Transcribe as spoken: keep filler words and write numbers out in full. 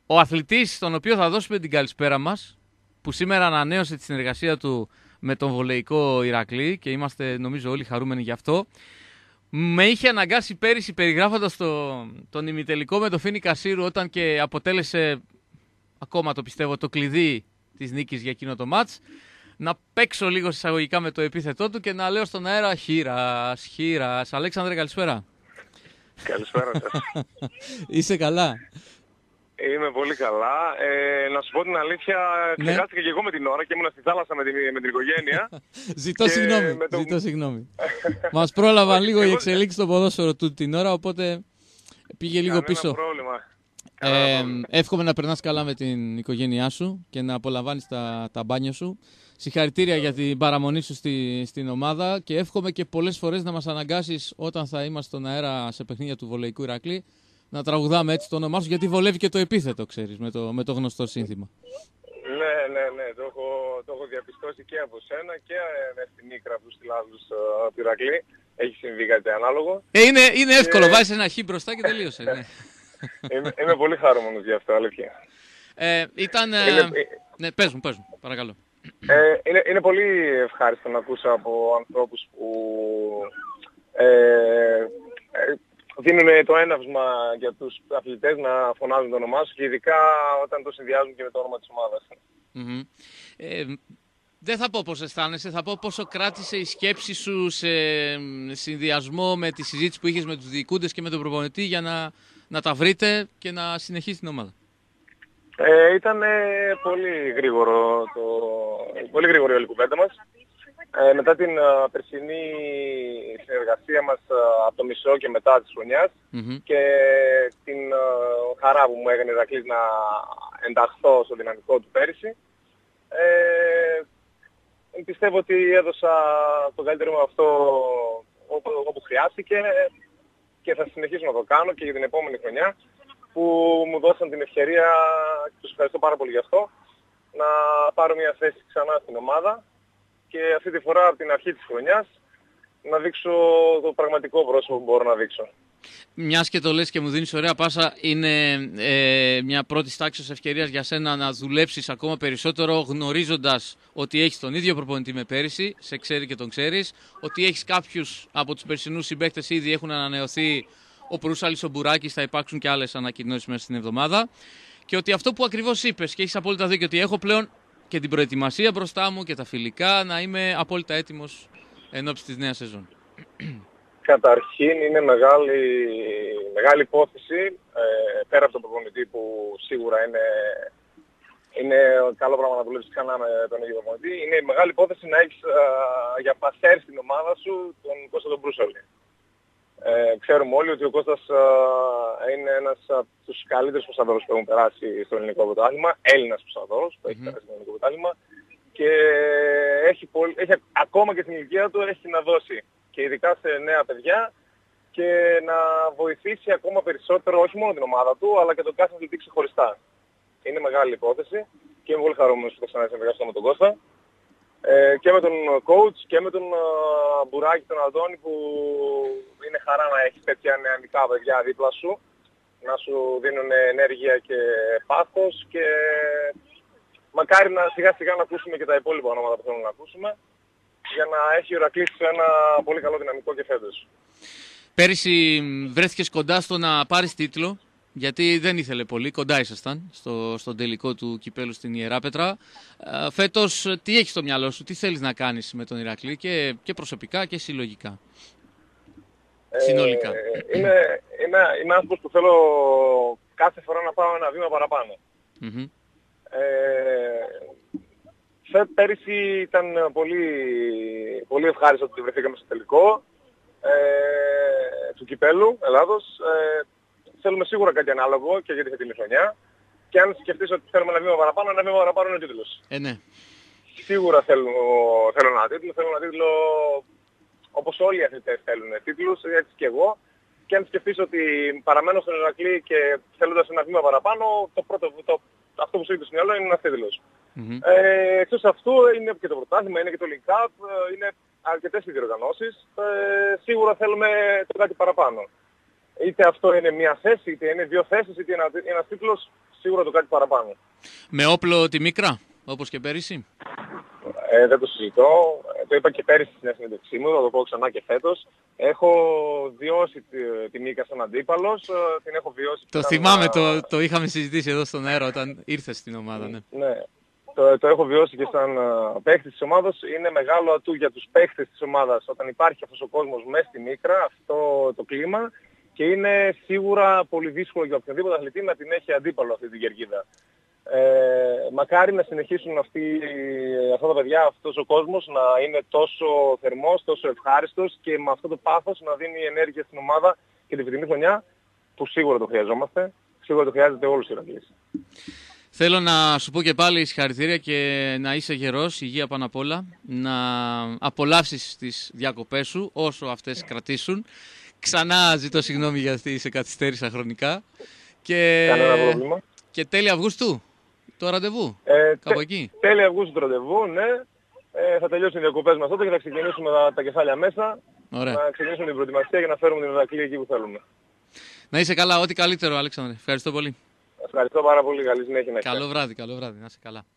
ο αθλητής, στον οποίο θα δώσουμε την καλησπέρα μας, που σήμερα ανανέωσε τη συνεργασία του με τον βολεϊκό Ηρακλή και είμαστε νομίζω όλοι χαρούμενοι γι' αυτό, με είχε αναγκάσει πέρυσι περιγράφοντας το, τον ημιτελικό με το Φοίνικα Σύρου, όταν και αποτέλεσε, ακόμα το πιστεύω, το κλειδί της νίκης για εκείνο το μάτς, να παίξω λίγο εισαγωγικά με το επίθετό του και να λέω στον αέρα χείρας, χείρας. Αλέξανδρε, καλησπέρα. Καλησπέρα σας. Είσαι καλά? Είμαι πολύ καλά. Ε, να σου πω την αλήθεια, Ναι. ξεχάστηκα και εγώ με την ώρα και ήμουν στη θάλασσα με την, με την οικογένεια. Ζητώ Και συγγνώμη, με το- ζητώ συγγνώμη. Μας πρόλαβαν λίγο οι Εγώ- εξελίξεις στο ποδόσφαιρο του την ώρα, οπότε πήγε λίγο Κανένα πίσω. πρόβλημα. Κανένα Ε, πρόβλημα. εύχομαι να περνάς καλά με την οικογένειά σου και να απολαμβάνεις τα, τα μπάνια σου. Συγχαρητήρια για την παραμονή σου στη, στην ομάδα και εύχομαι και πολλές φορές να μας αναγκάσεις, όταν θα είμαστε στον αέρα σε παιχνίδια του βολεϊκού Ηρακλή, να τραγουδάμε έτσι το όνομά σου, γιατί βολεύει και το επίθετο, ξέρεις, με το, με το γνωστό σύνθημα. Ναι, ναι, ναι. Το έχω, το έχω διαπιστώσει και από σένα και ε, με στην Ίκρα του στυλάδους uh, του Ηρακλή. Έχει συμβεί κάτι ανάλογο. Ε, είναι, είναι εύκολο, Και- βάζεις ένα χ μπροστά και τελείωσε. Ναι. είμαι, είμαι πολύ χαρούμενος γι' αυτό, αλήθεια. Ε, ήταν... ε, Είναι- ναι, πες μου, πες μου, παρακαλώ. Ε, είναι, είναι πολύ ευχάριστο να ακούσω από ανθρώπους που ε, ε, δίνουν το έναυσμα για τους αθλητές να φωνάζουν το όνομά σου και ειδικά όταν το συνδυάζουν και με το όνομα της ομάδας. Μμμ. Ε, δεν θα πω πώς αισθάνεσαι, θα πω πόσο κράτησε η σκέψη σου σε μ, συνδυασμό με τη συζήτηση που είχες με τους διοικούντες και με τον προπονητή για να, να τα βρείτε και να συνεχίσει την ομάδα. Ε, ήταν ε, πολύ γρήγορο το, πολύ γρήγορη όλη η κουβέντα μας. Ε, μετά την α, περσινή συνεργασία μας α, από το μισό και μετά της χρονιάς Μμμ. και την α, χαρά που μου έκανε ο Ηρακλής να ενταχθώ στο δυναμικό του πέρυσι, ε, πιστεύω ότι έδωσα το καλύτερο μου αυτό όπου, όπου χρειάστηκε και θα συνεχίσω να το κάνω και για την επόμενη χρονιά, που μου δώσαν την ευκαιρία, και τους ευχαριστώ πάρα πολύ γι' αυτό, να πάρω μια θέση ξανά στην ομάδα και αυτή τη φορά από την αρχή της χρονιάς να δείξω το πραγματικό πρόσωπο που μπορώ να δείξω. Μιας και το λες και μου δίνεις ωραία πάσα, είναι ε, μια πρώτη τάξη ευκαιρίας για σένα να δουλέψεις ακόμα περισσότερο, γνωρίζοντας ότι έχεις τον ίδιο προπονητή με πέρυσι, σε ξέρει και τον ξέρεις, ότι έχεις κάποιους από τους περσινούς συμπαίκτες ήδη έχουν ανανεωθεί, ο Προύσαλης, ο Μπουράκης, θα υπάρξουν και άλλες ανακοινώσεις μέσα στην εβδομάδα, και ότι αυτό που ακριβώς είπες και έχεις απόλυτα δίκιο, ότι έχω πλέον και την προετοιμασία μπροστά μου και τα φιλικά, να είμαι απόλυτα έτοιμος εν ώψη της νέας σεζόν. Καταρχήν είναι μεγάλη, μεγάλη υπόθεση, ε, πέρα από τον προπονητή που σίγουρα είναι, είναι καλό πράγμα να δουλέψεις ξανά με τον ίδιο προπονητή, είναι μεγάλη υπόθεση να έχεις α, για πασέρ στην ομάδα σου τον Κώστα τον Προύσαλη. Ε, ξέρουμε όλοι ότι ο Κώστας α, είναι ένας από τους καλύτερους ποσαδόρους που έχουν περάσει στο ελληνικό πρωτάθλημα, Έλληνας ποσαδόρος που έχει Mhm. περάσει στο ελληνικό πρωτάθλημα και έχει, πολύ, έχει ακόμα και στην ηλικία του έχει να δώσει και ειδικά σε νέα παιδιά και να βοηθήσει ακόμα περισσότερο όχι μόνο την ομάδα του αλλά και τον κάθε αθλητή ξεχωριστά. Είναι μεγάλη υπόθεση και είμαι πολύ χαρούμενος που θα ξανασυνεργαστώ με τον Κώστα. Ε, και με τον coach και με τον uh, Μπουράκη τον Αντώνη που είναι χαρά να έχεις τέτοια νεανικά παιδιά δίπλα σου να σου δίνουν ενέργεια και πάθος και μακάρι να σιγά σιγά να ακούσουμε και τα υπόλοιπα ονόματα που θέλουμε να ακούσουμε για να έχει ο Ηρακλής ένα πολύ καλό δυναμικό και φέτος. Πέρυσι βρέθηκες κοντά στο να πάρεις τίτλο, γιατί δεν ήθελε πολύ, κοντά ήσασταν στο, στον τελικό του κυπέλου στην Ιεράπετρα. Ε, φέτος τι έχεις στο μυαλό σου, τι θέλεις να κάνεις με τον Ηρακλή και, και προσωπικά και συλλογικά, Ε, συνολικά. Είμαι, είμαι, είμαι άνθρωπος που θέλω κάθε φορά να πάω ένα βήμα παραπάνω. Mm-hmm. Ε, πέρυσι ήταν πολύ, πολύ ευχάριστο ότι βρεθήκαμε στο τελικό ε, του κυπέλου Ελλάδος. Ε, θέλουμε σίγουρα κάτι ανάλογο και για τη φετινή χρονιά. Και αν σκεφτείς ότι θέλουμε ένα βήμα παραπάνω, ένα βήμα παραπάνω είναι ο τίτλος. Ε, ναι. Σίγουρα θέλω, θέλω ένα τίτλο, θέλω ένα τίτλο όπως όλοι οι αθλητές θέλουν τίτλους, έτσι και εγώ. Και αν σκεφτείς ότι παραμένω στον Ηρακλή και θέλοντας ένα βήμα παραπάνω, το πρώτο, το, αυτό που σου είπε στο μυαλό είναι ένας τίτλος. Mm-hmm. Ε, εκτός αυτού είναι και το πρωτάθλημα, είναι και το Link Cup, είναι αρκετές οι διοργανώσεις. Ε, σίγουρα θέλουμε το κάτι παραπάνω. είτε αυτό είναι μία θέση, είτε είναι δύο θέσεις, είτε ένα, ένας τίτλος, σίγουρα το κάτι παραπάνω. Με όπλο τη Μίκρα, όπως και πέρυσι. Ε, δεν το συζητώ. Ε, το είπα και πέρυσι στην συνέντευξή μου, θα το πω ξανά και φέτος. Έχω βιώσει τη, τη Μίκα σαν αντίπαλος, την έχω βιώσει... Το θυμάμαι, το, το είχαμε συζητήσει εδώ στον αέρα όταν ήρθες στην ομάδα, ναι. Ναι. Το, το έχω βιώσει και σαν uh, παίχτης της ομάδας. Είναι μεγάλο ατού για τους παίχτες της ομάδας όταν υπάρχει αυτός ο κόσμος μέσα στη Μίκρα, αυτό το κλίμα, και είναι σίγουρα πολύ δύσκολο για οποιονδήποτε αθλητή να την έχει αντίπαλο αυτή την κερκίδα. Ε, μακάρι να συνεχίσουν αυτοί, αυτά τα παιδιά, αυτός ο κόσμος να είναι τόσο θερμός, τόσο ευχάριστος και με αυτό το πάθος να δίνει ενέργεια στην ομάδα και την φετινή χρονιά που σίγουρα το χρειαζόμαστε, σίγουρα το χρειάζεται όλους οι Ηρακλείς. Θέλω να σου πω και πάλι συγχαρητήρια και να είσαι γερός, υγεία πάνω απ' όλα, να απολαύσεις τις διακοπές σου όσο αυτές κρατήσουν. Ξανά ζητώ συγγνώμη γιατί σε καθυστέρησα χρονικά. Και... Κανένα πρόβλημα. Και τέλη Αυγούστου το ραντεβού, ε, κάπου τε, εκεί. Τέλη Αυγούστου το ραντεβού, ναι. Ε, θα τελειώσουν οι διακοπές μας τότε και θα ξεκινήσουμε τα, τα κεφάλια μέσα. Ωραία. Να ξεκινήσουμε την προετοιμασία και να φέρουμε την Ηρακλή εκεί που θέλουμε. Να είσαι καλά, ό,τι καλύτερο, Αλέξανδρε. Ευχαριστώ πολύ. Ευχαριστώ πάρα πολύ. Καλή συνέχεια. Καλό βράδυ, καλό βράδυ. Να είσαι καλά.